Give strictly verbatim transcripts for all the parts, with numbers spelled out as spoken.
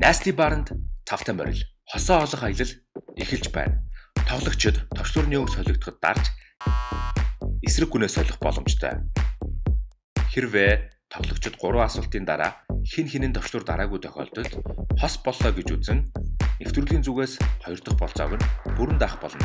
Nasty Bar-нд тавтай морил, хосоо олох аялал эхэлж байна. Тоглогчид товчлуурны өг солигдоход дарж эсрэг гүнээ солих боломжтой. Хэрвээ тоглогчид гурван асуултын дараа хэн хинэн товчлуур дараагүй тохиолдолд хос боллоо гэж үзэн нэвтрүүлгийн зүгээс хоёр дахь болцоог нь бүрэн даах болно.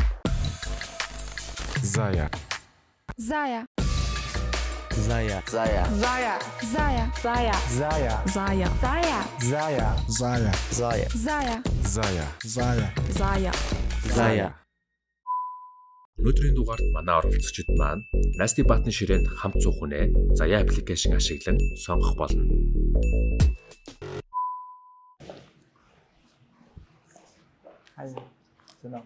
Зая. Зая. Зая. Зая. Зая. Зая. Зая. Зая. Зая. Зая. Зая. Зая. Зая. Зая. Зая. Зая. Зая. Өнөөдрийн дугаарт манай оролцогчид маань Nasty Button ширээнд хамт суух хүнээ Зая аппликейшн ашиглан сонгох болно. Хай. Зэнэ.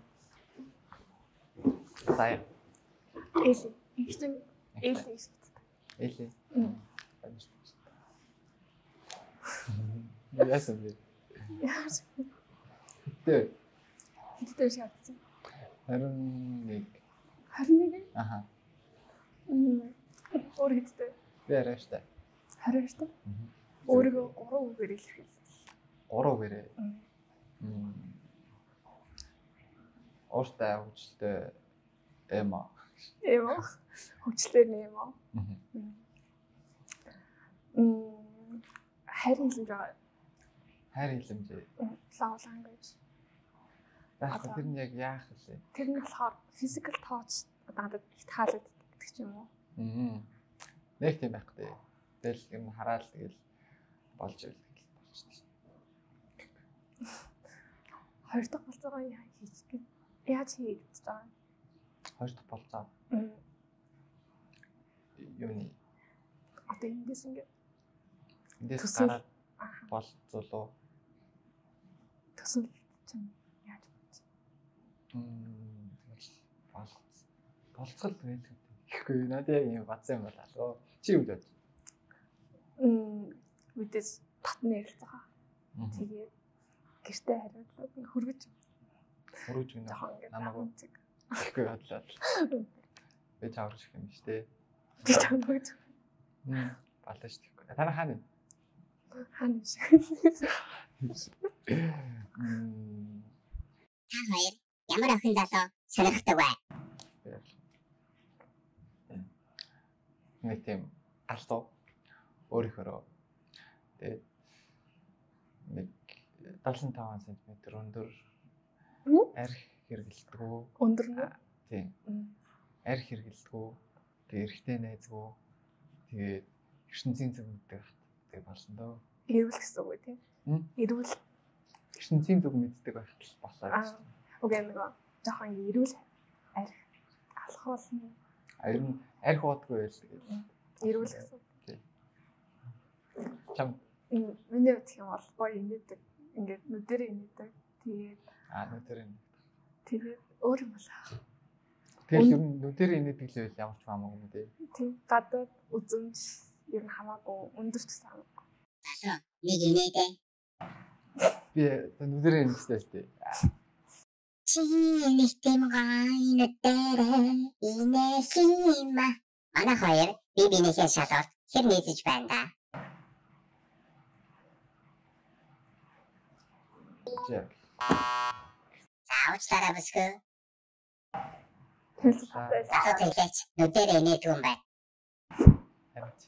Зая. Эли. Ихтэй эли. Эли. Мм. Яасан бэ? Яас. Тэ. Хэдтэй шаардсан. Харин нэг. Харин нэг. Аха. Мм. Өөр хэдтэй. Би арай штэ. Харин штэ. Өөрийгөө гурван үгээр илэрхийлсэн. Гурав гэрээ. Мм. Ортой хүчтэй эма. Эмо. Хүчлээ нэмо. Мм. Харин хэлж байгаа. Хайр хэлэмжээ. Love language. Яг тэр нь яг яах вэ? Тэр нь болохоор physical touch надад их таалагддаг гэдэг ч юм уу. Аа. Нэг тийм байх гэдэг. Тэгэл юм хараад тэгэл болж ивэл болчихсон. Хоёр дахь болцоогоо хийж гээ. Яаж хийж байгаа? Хоёр дахь болцоо. Юуны Одоо эндээс ингээд эндээс гараад болцоолоо. төсөл чинь яаж вэ? Мм болц болцол байдаг. Ихгүй надад яг юм бацсан юм болоо. Чи юу вэ? Мм үдээс татны ярилцгаа. Тэгээд гэртээ хариулаад хөргөж Хөрөж гинэ. Намаагүй. Ихгүй бодлоо. Би чаврч их юм штэ. Би чамд. Мм болоо штэ. Тана хаана? Хаана шиг. Мм Та хоёр ямар охин залуу сонирхдаг вэ? нэг тийм алтуу өөрийнхөө тэгээд нэг дадлан таван сантиметр өндөр арх хэрэгэлдэггүй. Өндөр нь? Тийм. Арх хэрэгэлдэггүй. Тэгээд эрэгтэй найзгүй. Тэгээд ертөнцийн зүг мэддэг бат. Тэгээд болсон дөө. Ирүүл гэсэн үг тийм. Ирүүл. ертөнцийн зүг мэддэг байх болоо. Аа. Окей нөгөө жоохон ирүүл арх алах болно. Харин арх уудгүй байл тэгээд Ирүүл гэсэн. Тийм. Чам миний үгэх юм бол гоё инээдэг. Ингээд нүдэрээ инээдэг. Тэгээд аа нүдэрээ. тэгээд өөр юм болоо. Тэгэл ер нь нүдэр инээдэг л байл ямар ч хамаагүй юм дээ. Тийм. Гадаад үзэмж ер нь хамаагүй өндөр ч гэсэн хамаагүй. Залуу нэг инээдэ. Би нүдэрээ инээдэг шүү дээ. Чи нэг тийм гай нүдэрээ инээхийма. Манай хоёр би бинийхээ шалгал хэр нийцэж байна да. Жаа. Заавч тараа бүсгүй. Хэлж байгаа. Залуу тэглэж нүдэрээ инээдэг юм байна. Харин.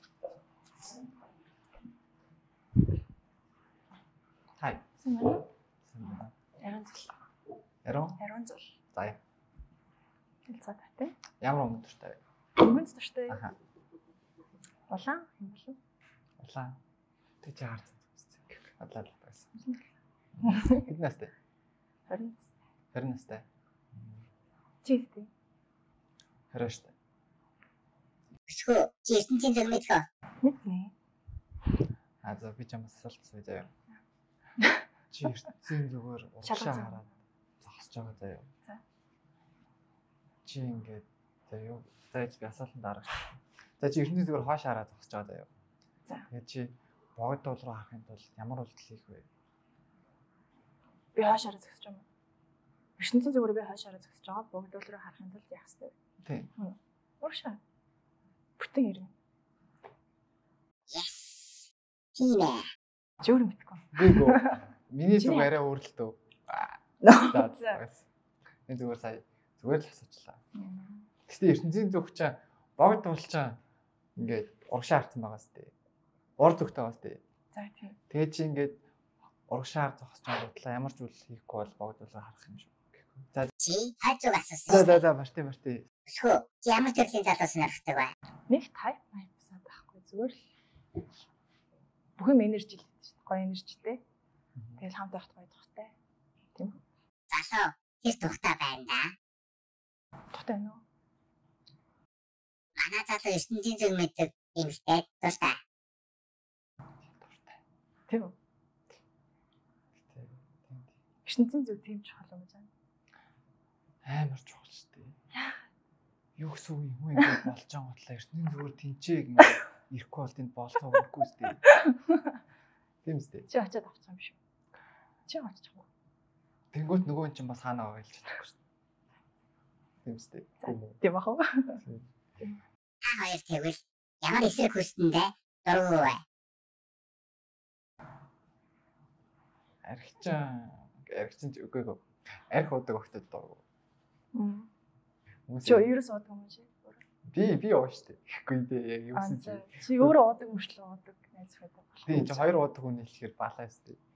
Хай. Сумаа. Яран. Яран зул. Яран. Яран зул. Зая. Хэлцаатай тий. Ямар өнөртэй. Өмнөс төштэй. Аха. Улаан юм болов. Улаан. Тэ чи харц. Адлаа л байсан. Хэд настай? Харин Харин настай. чистэй. Хараатай. Өсгөө чи ертөнцийн зүг мэдхөө. Мэднэ. А за би чамаас асуултсан заяа. Чи ертөнцийн зүгээр урагшаа хараад зогсож байгаа заяа. За. Чи ингээд заяа юу? За би асуултанд дараач. За чи ертөнцийн зүгээр хоош хараад зогсож байгаа заяа. За. Тэгээд чи богдол руу харахын тулд ямар үйлдэл хийх вэ? Би хаашаараа зогсож байгаа юм. ертөнцийн зүгээр би хаашаараа зогсож байгаа. Богдол руу харахын тулд яах ёстой вэ? Тийм. Урагшаа. Бүтэн ирнэ. Yes. Тийм ээ. Жөөр мэдгүй. Би гоо. Миний зүг арай өөр л дөө. За. За. Энэ зүгээр сая зүгээр л асуучлаа. Гэхдээ ертөнцийн зүг чаа богд тулчаа ингээд урагшаа харсан байгаа сте. Ор зүгтэй байгаа сте. За тийм. Тэгээ чи ингээд урагшаар зогсож байгаа ямар ч үйл хийхгүй бол богд тулаа харах юм шүү. За Чи хай зүг за асуусан. за за марти марти. Өсгөө. Чи ямар төрлийн залуу сонирхдаг вэ? Нэг тайп хайпсаа байхгүй зүгээр л бүх юм энержи л гэдэг чинь гоё энержитэй. Тэгэл хамт байхад гоё тухтай. Тийм үү? Залуу хэр тухтай байна да? Тухтай нөө. Манай залуу ертөнцийн зүг мэддэг эмэгтэй дуртай. Тийм үү? Ертөнцийн зүг тийм чухал юм байна. Амар чухал шүү дээ. Юу гэсэн үг юм ингээд болж байгаа бодлоо ертөнцийн зүгээр тэнцээ ингээд ирэхгүй бол тэнд болцоо өгөхгүй шүү дээ. Тийм үстэй. Чи очиад авчих юм шүү. Чи очиж байгаа. Тэнгүүт нөгөө нь чинь бас хаана байгаа хэлж чадахгүй шүү дээ. Тийм үстэй. Тийм бах уу? Та хоёр тэгвэл ямар эсрэг хүстэндээ дургу вэ? Архичаа архичин үгүй гоо. Арх удаг өгтөд дургу. Мм. Чи ерөөс уудаг юм шиг. Би би ууш шүү дээ. Ихгүй дээ яг юу гэсэн чи. Чи өөрөө уудаг мөрчлөө уудаг найз байдаг. Тийм чи хоёр уудаг хүн хэлэхээр балаа шүү дээ.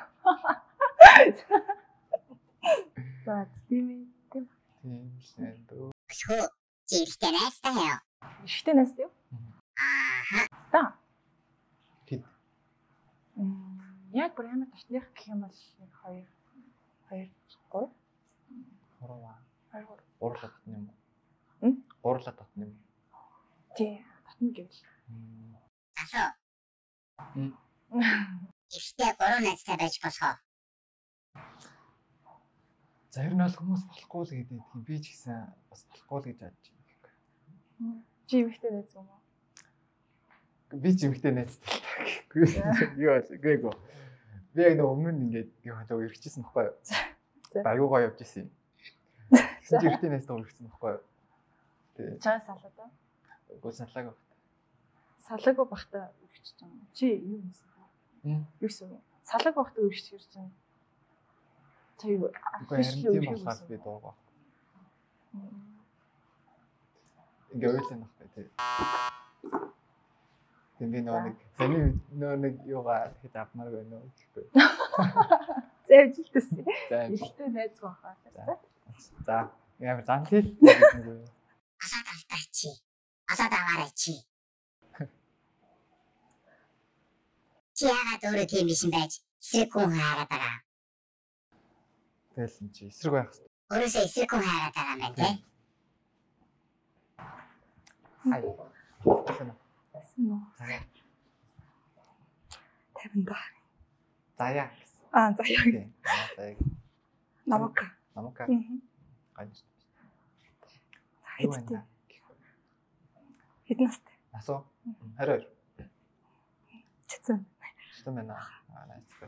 За тийм ээ. Тийм. Тийм шээ дөө. Өсгөө. Чи ихтэй найзтай яа? Ихтэй найз тийм. Аа. Та. Хэд. Мм. Яг бүр амар ташных гэх юм бол нэг хоёр хоёр гурав. Гурав. Хоёр гурав. Гурлаа татна юм уу? М? Гурлаа татна юм. Тий, татна гэвэл. Залуу. Мм. Ихтэй гурав найзтай байж болохоо. За ер нь бол хүмүүс болохгүй л гэдэг юм. Би ч гэсэн бас болохгүй л гэж бодож байна. Чи ихтэй найз юм уу? Би ч эмхтэй найзтай гэхгүй. Юу бол гээгүй. Би яг нэг өмнө нь ингээд юу хаа өргөжсэн байхгүй юу? Аюу гоё явж исэн юм. Чи эмхтэй найзтай өргөжсөн байхгүй юу? Тэг. Чаа салаад аа. Үгүй салааг баг. Салаагүй бахта өргөжч юм. Чи юу юм бэ? Мм. Юу гэсэн? Салааг бахта өргөжч хэрэг чинь. Чи юу? Үгүй харин тийм болохоор би дуугаа. Ингээ ойлын багтай тий. Тэг би нөө нэг саний нөө нэг юугаа хэд авмаар байна уу гэхгүй. Зэвжилтэйсэн. За. Ихтэй найз бахаа. За. Ямар занлил нэг үү. Асаад автай чи. Асаад аваарай чи. Чи яагаад өөрөө тийм биш юм байж? Эсрэг хүн хайгаад байгаа. Тэгэл энэ чи эсрэг байх хэрэгтэй. Өөрөөсөө эсрэг хүн хайгаад байгаа юм байна тий? Хай. Тэсэн. Тэсэн үү? Заяа. тавинда. Заяа. Аа, заяа. Заяа. Намок. Намок. Мм. Ганц. Юу вэ? Хэдэн настай? Асуу. Харин. Чицэн. Чицэн байна. Аа, найсгаж.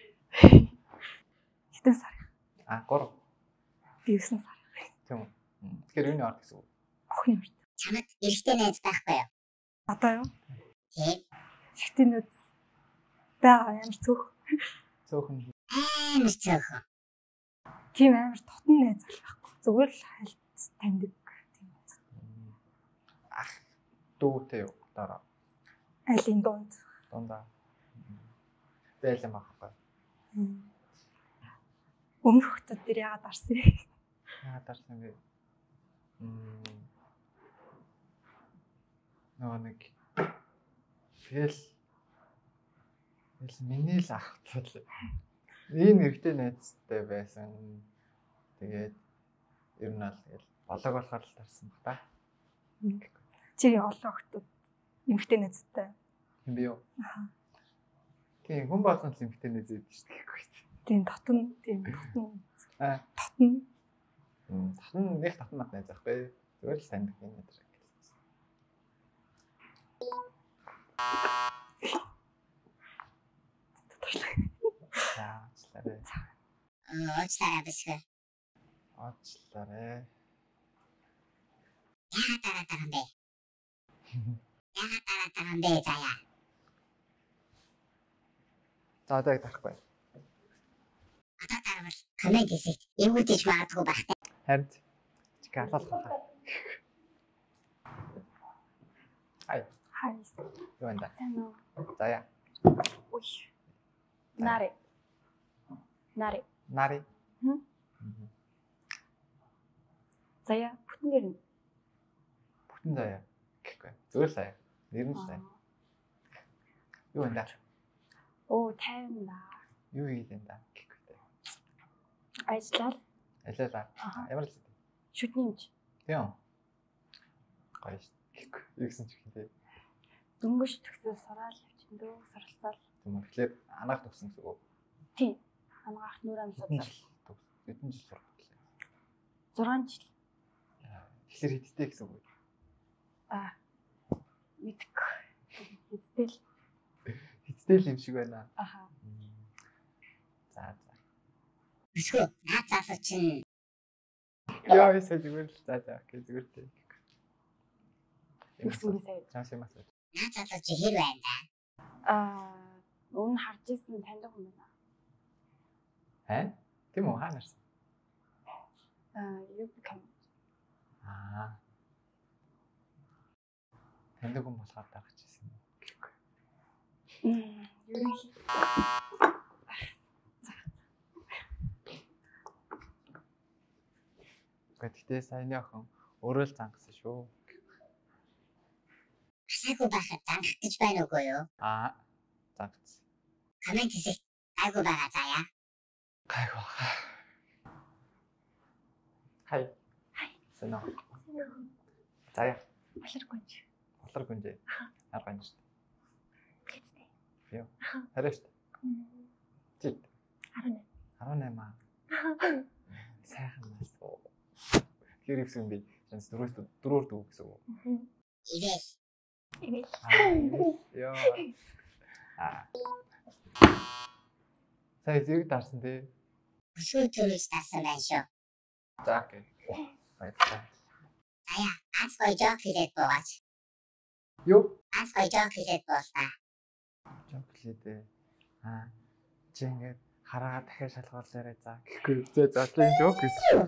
Хэдэн сар? Аа, гурав. Би девять сар. Тийм үү. Тэгэхээр юуны ард гэсэн үг? Охины ард. Чамд эрэгтэй найз байхгүй юу? Одоо юу? Тийм. Эрэгтэй найз байгаа ямар цөөх. Цөөхөн. Амар цөөхөн. Тийм амар тотон найз байхгүй. Зүгээр л хальт таньдаг тийм. Ах дүүтэй юу? Дараа. Айлын дунд. Дундаа. Бэлэн багхгүй. Өмнөх хөтөд дээр яагаад арсан юм? Яагаад арсан бэ? Мм. Нөгөө нэг тэгэл тэгэл миний л ах тул. Ийм эрэгтэй найзтай байсан. Тэгээд ер нь аль тэгэл болоог болохоор л тарсан баг та. Чи олон хөтөд эмэгтэй найзтай. Юм би юу? Аа. Тийм хүн болгон л эмэгтэй найз байдаг шүү дээ. Тийм татан тийм татан. Аа. Татан. Мм татан нэг татан мат найз байхгүй. Зүгээр л таньдаг юм надад. За, уучлаарай. Уучлаарай бисгэ. Уучлаарай. Яагаад дараад байгаа юм бэ? Яагаад дараад байгаа юм бэ заяа? За одоо яг тарахгүй. Одоо дарвал комент хийсэт эвгүүдэж магадгүй байх. Харин чи галах хаа. Хай. Хай. Юу энэ? Сайн уу? За яа. Ой. Нари. Нари. Нари. Хм. Заяа бүтэн нэр нь. Бүтэн заяа. Гэхгүй. Зүгээр л заяа. Нэр нь заяа. Юу энэ? Оо тайван да. Юу хийлээ энэ? Гэхгүй. Ажлал. Ажиллаа. Ямар л Шүтний юмч. тийм. Гоё ш. Гэхгүй. Юу гэсэн ч ихтэй. Дөнгөж төгсөө сураал явчихсан дөө суралцал. Тийм үү. Тэгэхээр анаах төгсөн гэсэн үг. Тийм. Анагаах нүр ам судлал. Хэдэн жил сурах вэ? зургаан жил. Тэгэхээр хэдтэй гэсэн үг. Аа. Мэдгүй. Хэдтэй л. Хэдтэй л юм шиг байна. Аха. За за. Эсвэл наад залуу чинь яа ясаа зүгээр л за за гэх зүгээр дээ. Юусэн сая. Чаас юм асуу. наад залуу чи хэр байна да? Аа, өмнө харж ирсэн таньдаг хүн байна. Хаа? Тийм үү хаа нарсан? Аа, юу гэх юм. Аа. Таньдаг хүн болохоор дагч ирсэн юм. Мм, юу юм. Гэхдээ саяны охин өөрөө л зангасан шүү. Асаагүй байхад зангах гэж байна уугүй юу? Аа. Зангасан. Комент хийсэт айгүй байгаа заяа. Гайгүй. Хай. Хай. Сэна. Заяа. Баларгүй ч. Болор гүнжээ. Арга юм шүү. Гэтээ. Юу? Хараа шүү. Чи. арван найман. арван найман аа. Сайхан нас. Тэр ихсэн би чанс дөрөв дөрөөр дүү гэсэн үг. Ивэл Ивэл. Яа. Аа. Сая зэрэг дарсан тий. өсвөр төрөж тасан байна шүү. За окей. Баярлалаа. Заяа, аз гоё жок хийлээд буугач. Юу? Аз гоё жок хийлээд буулаа. Жоклидээ. Аа. Чи ингээд хараа дахиад шалгуулаарай за. Гэхгүй зэ задлын жок гэсэн шүү.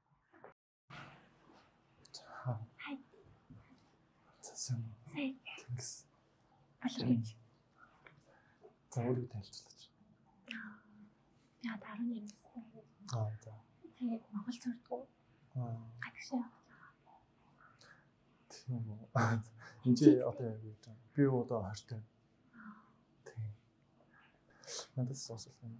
Хай. Цасан. Сая. Тэнгис. Баларгүй ч. За өөрөө тайлцлаач. Яа, арван найман. Аа за. Тэгээд Монгол сурдгуу. Аа. Гадагшаа. Тийм үү. Энд чи одоо яг юу вэ? Би одоо хортой. Тийм. Надад сонсол юм.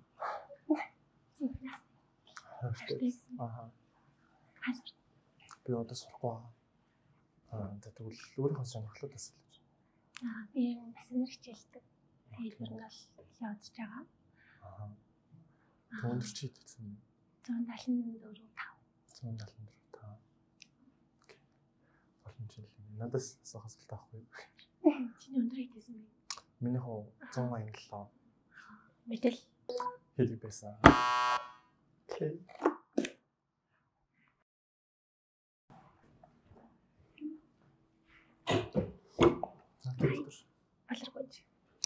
Хортой. Аа. Хасар. Би одоо сурахгүй. Аа тэгвэл өөрийнхөө сонирхлууд асуулж. Аа, би баснэр хичээлдэг. Тэгээд ер нь бол явж байгаа. Аа. Түүнд чи хийдсэн. зуун даалын дөрөв тав. зуун даалын дөрөв тав. Окей. Боломж л юм. Надаас асуух асуулт авахгүй. Чиний өндөр хийсэн бэ? Миний хоо зуун баян лоо. Мэдэл. Хэлэг байсан. Окей. Баларгүй ч.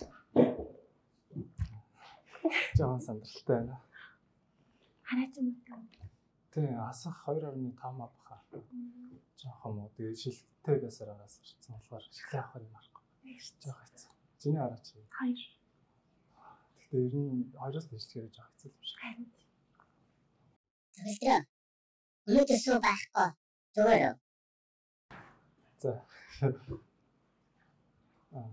Жаахан сандралтай байна. Хараач юм уу? Тий, асах хоёр орны тав маа баха. Жаахан муу. Тэгээ шилтэй байсаар агаас ирсэн болохоор шилээ авах юм арахгүй. Жаахан хэцүү. Чиний араач. Хоёр. Гэхдээ ер нь хоёроос дэжлэхээр жаахан хэцүү юм шиг. Харин. Зөвлөдрөө. Өнөөдөр суу байхгүй. Зүгээр үү? За. Аа.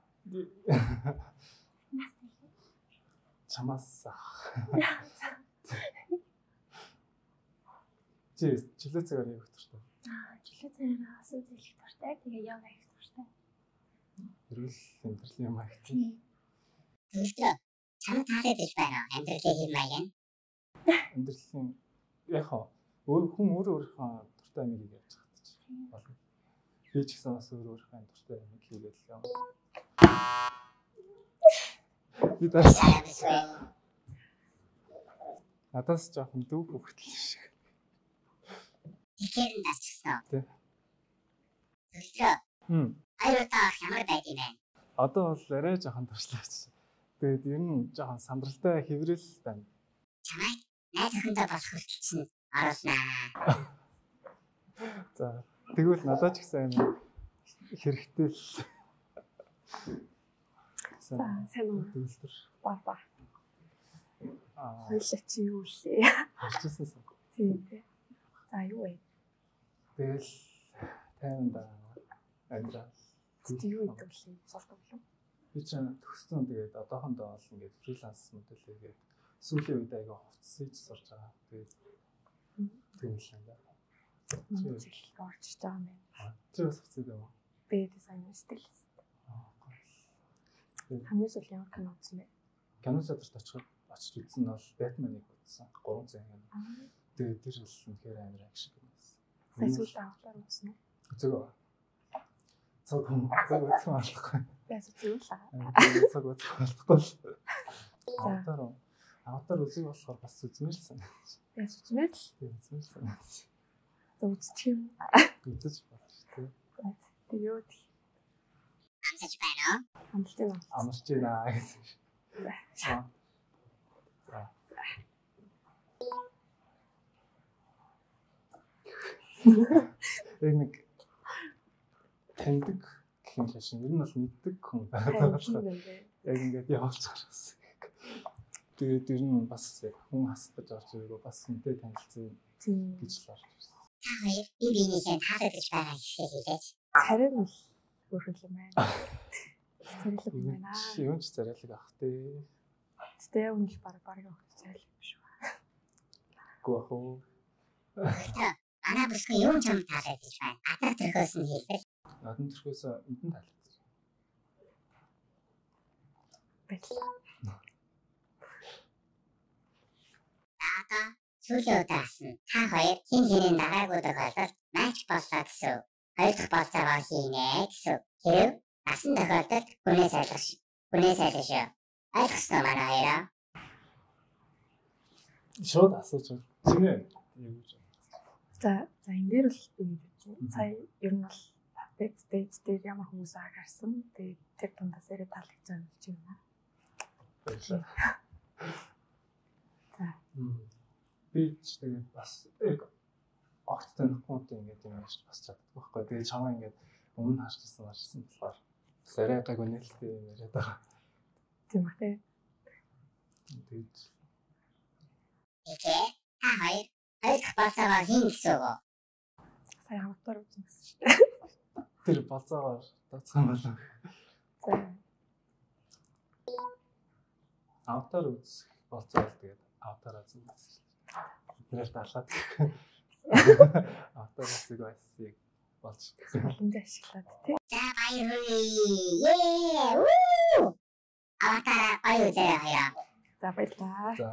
Чамаас. Чи жилээ цагаар явах туфтаа. Аа, жилээ цагаар асан зэлэх туртай. Тэгээ яваа их туртай. Эрүүл амьдралын юм аа гэх. Зөвлөдрөө. Чам таалагдж байна уу? Амьдралын хэм маяг нь. Амьдралын яг хаа өөр хүн өөр өөрийнхөө дуртай амийг хийж байгаа ч болно. Би ч гэсэн бас өөр өөрийнхөө дуртай амийг хийгээд л юм. Би даас надаас жоохон дүүх хөвгтөл шиг. Тэгэхээр нас чсан. Тий. Зөвлөдрөө. Хм. Аюутаа ямар байд юм бэ? Одоо бол арай жоохон туршлаач. Тэгээд ер нь жоохон сандралтай хэврэл байна. чамайг найз охиндоо болох хүсэлтэн оруулснаа. За тэгвэл надад ч гэсэн хэрэгтэй л. За сайн уу. Төвлөр. Ба ба. Аа. Хоёлаа чи юу лээ? Харчихсан. Тийм тий. За юу вэ? Тэгэл таймда андаа. Чи юу гэдэг вэ? Сурдаг юм. Би ч төгссөн тэгээд одоохондоо бол ингээд фриланс модель хийгээд сүүлийн үед аяга хувцсаж сурж байгаа. Тэгээд тийм л юм байна. Чи орж байгаа юм байна. Чи бас хувцсаж юм уу? Би дизайнер стилист. Хамгийн сүүл ямар кино үзсэн бэ? Кино театрт очих очиж үзсэн нь бол Batman-ыг үзсэн. гурван цаг юм. Тэгээд тэр л үнэхээр амар акшн кино байсан. Сайн сүүл авахлаар үзсэн үү? Үзээгөө. Цаг юм. Цаг үзсэн болохгүй. Яс үзвэл аа. Цаг үзэх болохгүй. За. Аватар. Аватар үзэх болохоор бас үзмээрсэн. Яс үзмээр л. Тийм үзмээрсэн. За үзчих юм. Үзэж байна шүү дээ. Тэг юу тий. Амсаж байна уу? Амлт юм. Амарч байна гэсэн. За. За. Яг нэг таньдаг гэх юм шиг шин. Ер нь бол мэддэг хүн байгаа болохоор яг ингээд явуулж гарсан. Тэгээд ер нь бас яг хүн хасдаж орж ирээгүй бас хүнтэй танилцсан гэж л орж ирсэн. Та хоёр би биенийхээ таалагдж байгаа хэсгийг хэлээч. Царай нь өөрхөн юм байна. Царайлаг юм байна. Юу ч царайлаг ах тий. Тэ үнэл баг баг авах царайлаг биш үү? Гүөх үү. Ана бүсгүй юм ч юм таалагдж байна. Атар төрхөөс нь хэлбэл. Надан төрхөөс эдэн таалагдж. Баярлалаа. Одоо сүүлийн удаас нь та хоёр хин хинэн дараагуудаг болоод матч боллоо гэсэн. Хоёр дахь болцоогоо хийнэ гэсэн. Хэрв асан тохиолдолд хүнээс айлгаш. Хүнээс айлгаш. Айлгах ёстой манай хоёроо. Шууд асууж байна. Чинээ юу гэж. За за энэ дээр бол би гэж байна. Сая ер нь бол back stage дээр ямар хүмүүс гарсан. Тэгээд тэр дундаас яриа таалагдж байгаа юм чи юм аа. Баярлалаа. За. Би ч тэгээд бас яг огт танихгүй ингээд юм яаж бас чаддаг байхгүй. Тэгээд чамаа ингээд өмнө харчихсан харчихсан болохоор сарай гайг үнэлтэй юм яриад байгаа. Тийм үү те. Тэгээд Окей. Та хоёр хоёр дахь болцоогоо хийн гэсэн үг үү? Сая аватар үзсэн гэсэн шүү дээ. тэр болцоогоор тооцсон болов. За. Аватар үз болцоол тэгээд аватараа зүгсэн. Тэрээр даалаад. Аватар үзэг байсыг болж. Боломж ашиглаад тий. За баяр хүргэе. Ее! Вүү! Аватараа гоё үзээ хоёроо. За баярлалаа. За.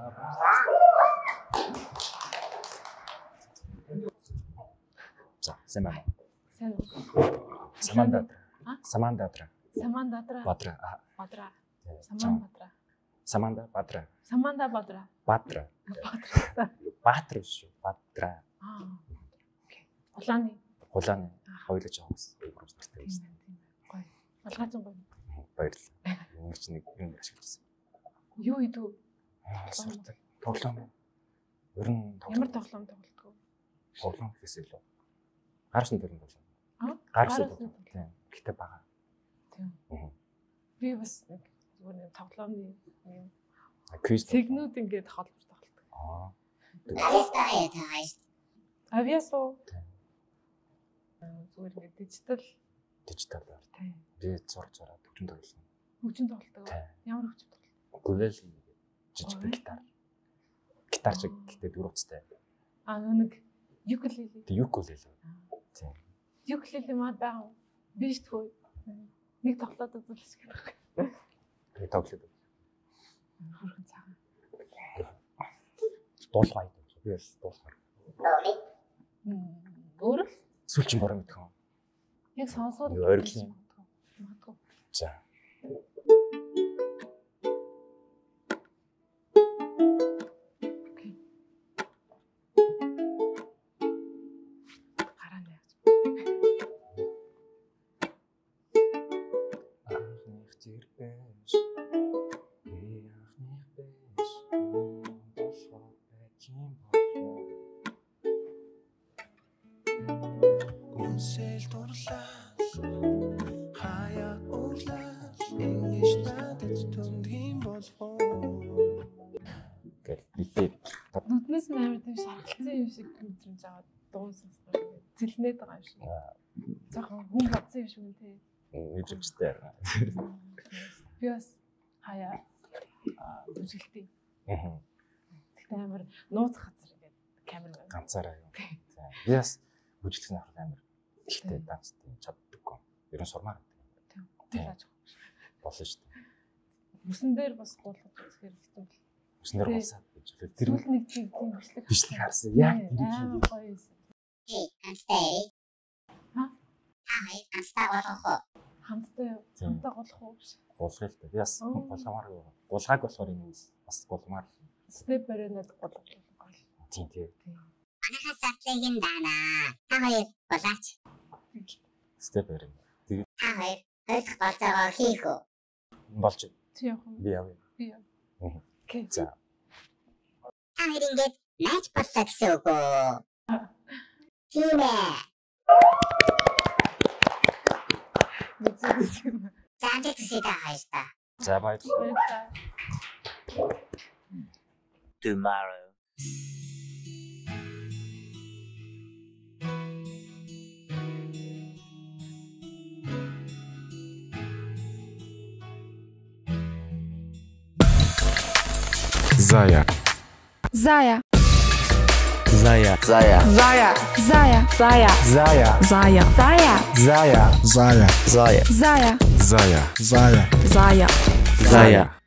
За, сайн байна. Сайн уу? Саманда. А? Саманда Бадра. Саманда Бадра. Бадра. Бадра. Саманда Бадра. Саманда Бадра. Саманда Бадра. Бадра. Бадра. Баатар шүү. Бадра. Аа. Окей. Улааны. Улааны хоёулж аваас групп нэртэй Тийм байсан. тийм. Гоё. Улгаазан гоё. Баярлалаа. Ямар ч нэг юм ашигласан. Юу идүү? Сурдаг. Тоглоом. Ер нь Ямар тоглоом тоглодог вэ? тоглоом гэхээс илүү. Гарсан төрн тоглоом. Аа? Гарсан Гарсан тоглоом. Тийм. Гэтэ бага. Тийм. Аа. Би бас нэг зүгээр нэг тоглоомны юм Квиз. цэгнүүд ингээд холбож тоглодог. Аа. Авиас байгаа юу та хоёр? Авиас уу? Зүгээр ингээд дижитал Дижитал. тийм. Би зур зураа төвчөн тоглоом. Хөгжин тоглодог. Тийм. Ямар хөгжин тоглодог? Гүвэл жижиг гитар. Гитар чиг гэтээ дөрөвцтэй. Аа нэг юкелеле. Тэг юкулеле. Тийм. Юкелеле маа баа. Би ч тхөө. Нэг тоглоод үзүүлж гэх юм. Би тоглоод. Хөргөн цагаан. Дуулах байд. Би бас дуулах. Өөрөө Сүүлчин бороо мэдэх юм. яг сонсоод Ойрхон. магадгүй. За. Гараа нэ. Анхных зэрбэж. Би анхных байж. Болохоор. шиг мэдрэмж аваад дуун сонсгоо зэлнээд байгаа юм шиг. Захан хүн бодсон юм шиг үү те. Мэдрэмжтэй. Би бас хаяа бүжгэлтэй. Аа. Тэгтээ амар нууц газар ингээд камер Ганцаараа юу. За. Би бас бүжгэлсэн ахад амар ихтэй данцтай чаддаггүй. Ер нь сурмаар. Тийм. Болно шүү дээ. Бүсэн дээр бас гуулгаж үзэхээр хэцүү. Бүсэн дээр гуулсаад гэж. Тэр Сүүл нэг тийм бичлэг бичлэг харсан. Яг тэр амар шиг. гоё юм. Эй, амстай. Ха? Аа, амстай болох уу? Хамттай хамтаа голох уу? Гуулгая л дээ. Би бас гулгамаар юу. Гулгааг болохоор юм бас гулгамаар. Степ баринад голох гоё. Тийм тийм. Манайхаас затлыг даана. Та хоёр булаач. Степ барин. Тэгээд Та хоёр ойлгох болцоогоо хийх үү? болж Чи явах уу? би явъя. Би яа. Мгм. Окей. За. Та хоёр ингээд найз боллоо гэсэн үг үү? Тийм ээ. Мэдээгүй. Заамд төсөө та хоёр та. За баярлалаа. Tomorrow. Зая. Зая. Зая. Zaya. Зая. Зая. Зая. Зая. Зая. Зая. Зая. Зая. Zaya. Зая. Зая. Зая. Зая. Zaya.